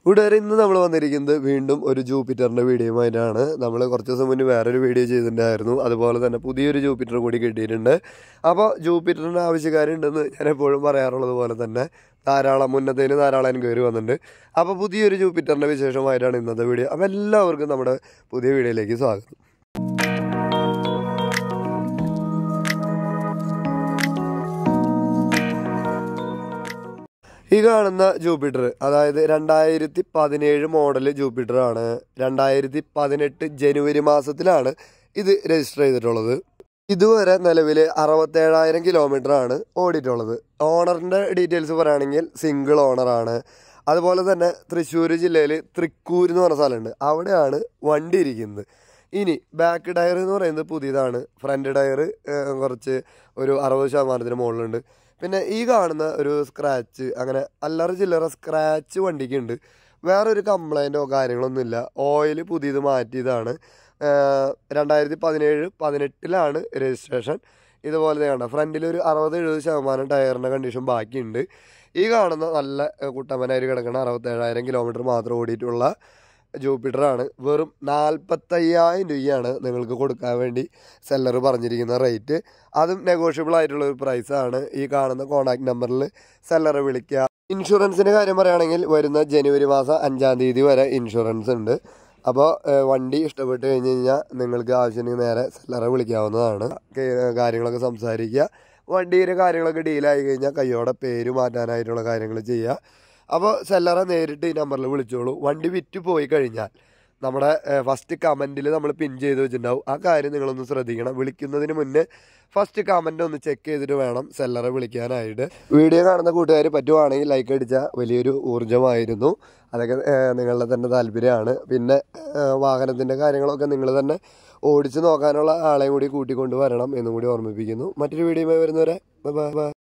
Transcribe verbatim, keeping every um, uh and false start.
കൂട്ടുകാരെ, ഇന്ന് നമ്മൾ വന്നിരിക്കുന്നത് വീണ്ടും ഒരു ജൂപ്പിറ്ററിൻ്റെ വീഡിയോയുമായിട്ടാണ്. നമ്മൾ കുറച്ച് ദിവസം മുന്നേ വേറൊരു വീഡിയോ ചെയ്തിട്ടുണ്ടായിരുന്നു. അതുപോലെ തന്നെ പുതിയൊരു ജൂപ്പിറ്റർ കൂടി കിട്ടിയിട്ടുണ്ട്. അപ്പോൾ ജൂപ്പിറ്ററിൻ്റെ ആവശ്യക്കാരുണ്ടെന്ന് ഞാൻ എപ്പോഴും പറയാറുള്ളത് പോലെ തന്നെ ധാരാളം മുന്നത്തേന് ധാരാളം എൻക്വയറി വന്നിട്ടുണ്ട്. അപ്പോൾ പുതിയൊരു ജൂപ്പിറ്ററിൻ്റെ വിശേഷമായിട്ടാണ് ഇന്നത്തെ വീഡിയോ. അപ്പോൾ എല്ലാവർക്കും നമ്മുടെ പുതിയ വീഡിയോയിലേക്ക് സ്വാഗതം. ഈ കാണുന്ന ജൂപ്പിറ്റർ അതായത് രണ്ടായിരത്തി പതിനേഴ് മോഡൽ ജൂപ്പിറ്ററാണ്. രണ്ടായിരത്തി പതിനെട്ട് ജനുവരി മാസത്തിലാണ് ഇത് രജിസ്റ്റർ ചെയ്തിട്ടുള്ളത്. ഇതുവരെ നിലവിൽ അറുപത്തേഴായിരം കിലോമീറ്റർ ആണ് ഓടിയിട്ടുള്ളത്. ഓണറിൻ്റെ ഡീറ്റെയിൽസ് പറയുകയാണെങ്കിൽ സിംഗിൾ ഓണറാണ്. അതുപോലെ തന്നെ തൃശ്ശൂർ ജില്ലയിൽ തൃക്കൂർ എന്ന് പറഞ്ഞ സ്ഥലമുണ്ട്, അവിടെയാണ് വണ്ടി ഇരിക്കുന്നത്. ഇനി ബാക്ക് ടയർ എന്ന് പറയുന്നത് പുതിയതാണ്. ഫ്രണ്ട് ടയർ കുറച്ച് ഒരു അറുപത് ശതമാനത്തിന് മുകളിലുണ്ട്. പിന്നെ ഈ കാണുന്ന ഒരു സ്ക്രാച്ച്, അങ്ങനെ അല്ലറ ചില്ലറ സ്ക്രാച്ച് വണ്ടിക്കുണ്ട്. വേറൊരു കംപ്ലൈൻറ്റോ കാര്യങ്ങളൊന്നുമില്ല. ഓയിൽ പുതിയത് മാറ്റിയതാണ്. രണ്ടായിരത്തി പതിനേഴ് പതിനെട്ടിലാണ് രജിസ്ട്രേഷൻ. ഇതുപോലെ കണ്ട ഫ്രണ്ടിൽ ഒരു അറുപത് എഴുപത് ശതമാനം ടയറിൻ്റെ കണ്ടീഷൻ ബാക്കിയുണ്ട്. ഈ കാണുന്ന നല്ല കുട്ടമ്പനായിട്ട് കിടക്കുന്ന അറുപത്തേഴായിരം കിലോമീറ്റർ മാത്രം ഓടിയിട്ടുള്ള ജൂപ്പിറ്ററാണ്. വെറും നാൽപ്പത്തയ്യായിരം രൂപയാണ് നിങ്ങൾക്ക് കൊടുക്കാൻ വേണ്ടി സെല്ലർ പറഞ്ഞിരിക്കുന്ന റേറ്റ്. അതും നെഗോഷ്യബിൾ ആയിട്ടുള്ള ഒരു പ്രൈസാണ്. ഈ കാണുന്ന കോൺടാക്ട് നമ്പറിൽ സെല്ലറെ വിളിക്കുക. ഇൻഷുറൻസിൻ്റെ കാര്യം പറയുകയാണെങ്കിൽ വരുന്ന ജനുവരി മാസം അഞ്ചാം തീയതി വരെ ഇൻഷുറൻസ് ഉണ്ട്. അപ്പോൾ വണ്ടി ഇഷ്ടപ്പെട്ട് കഴിഞ്ഞ് കഴിഞ്ഞാൽ നിങ്ങൾക്ക് ആവശ്യമുണ്ടെങ്കിൽ നേരെ സെല്ലറെ വിളിക്കാവുന്നതാണ്. കാര്യങ്ങളൊക്കെ സംസാരിക്കുക. വണ്ടിയുടെ കാര്യങ്ങളൊക്കെ ഡീലായി കഴിഞ്ഞാൽ കയ്യോടെ പേര് മാറ്റാനായിട്ടുള്ള കാര്യങ്ങൾ ചെയ്യുക. അപ്പോൾ സെല്ലറെ നേരിട്ട് ഈ നമ്പറിൽ വിളിച്ചോളൂ. വണ്ടി വിറ്റ് പോയി കഴിഞ്ഞാൽ നമ്മുടെ ഫസ്റ്റ് കമൻറ്റിൽ നമ്മൾ പിൻ ചെയ്ത് വെച്ചിട്ടുണ്ടാവും. ആ കാര്യം നിങ്ങളൊന്ന് ശ്രദ്ധിക്കണം. വിളിക്കുന്നതിന് മുന്നേ ഫസ്റ്റ് കമൻറ്റ് ഒന്ന് ചെക്ക് ചെയ്തിട്ട് വേണം സെല്ലറെ വിളിക്കാനായിട്ട്. വീഡിയോ കാണുന്ന കൂട്ടുകാർ പറ്റുവാണെങ്കിൽ ലൈക്ക് അടിച്ചാൽ വലിയൊരു ഊർജ്ജമായിരുന്നു. അതൊക്കെ നിങ്ങളുടെ തന്നെ താല്പര്യമാണ്. പിന്നെ വാഹനത്തിൻ്റെ കാര്യങ്ങളൊക്കെ നിങ്ങൾ തന്നെ ഓടിച്ച് നോക്കാനുള്ള ആളെയും കൂടി കൂട്ടിക്കൊണ്ട് വരണം എന്നും കൂടി ഓർമ്മിപ്പിക്കുന്നു. മറ്റൊരു വീഡിയോയുമായി വരുന്നവരെ ബൈ ബൈ.